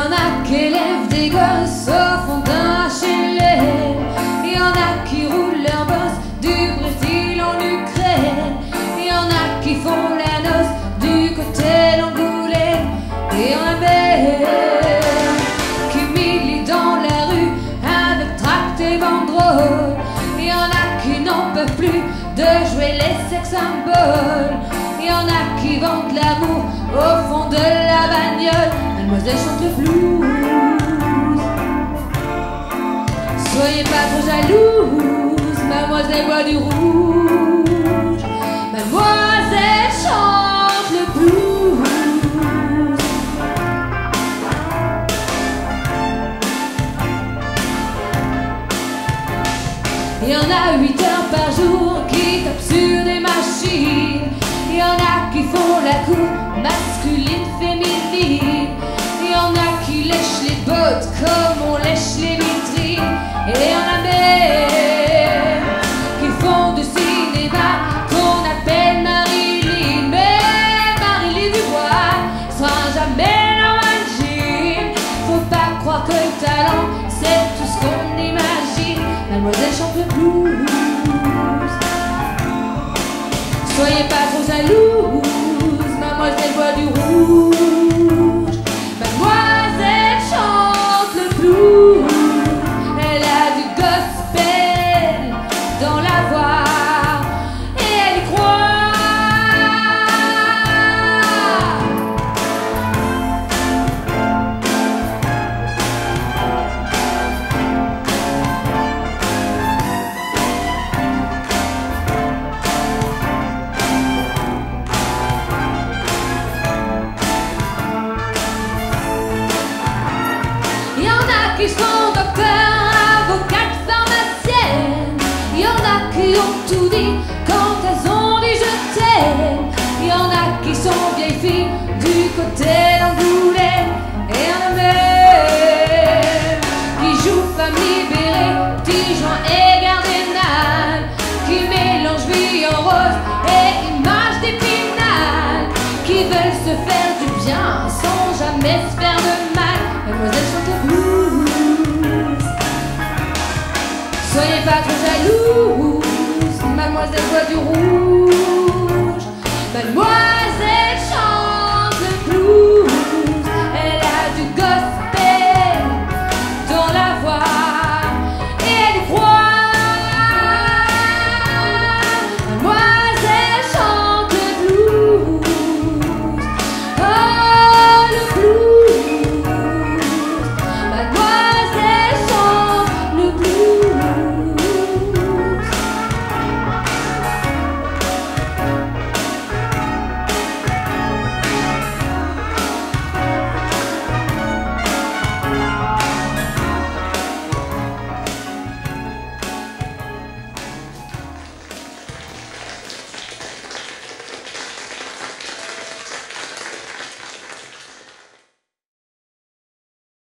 en a qui élèvent des gosses au fond d'un HLM. Il y en a qui roulent leur bosse du Brésil en Ukraine. Il y en a qui font la noce du côté d'Angoulême. Et il y en a même qui militent dans la rue avec tract et banderoles. Il y en a qui n'en peuvent plus de jouer les sex symboles. Il y en a qui vendent l'amour au fond de la bagnole. Mademoiselle chante le blues. Soyez pas trop jalouse, mademoiselle boit du rouge. Mademoiselle chante le blues. Il y en a 8 heures par jour qui tapent sur des machines. Il y en a qui font la cour masculine, féminine. Il y en a qui lèchent les bottes comme on lèche les vitrines. Et il y en a même qui font du cinéma qu'on appelle Marilyn. Mais Marilyn Dubois sera jamais dans un jean. Faut pas croire que le talent c'est tout ce qu'on imagine. Mademoiselle chante le blues. Soyez pas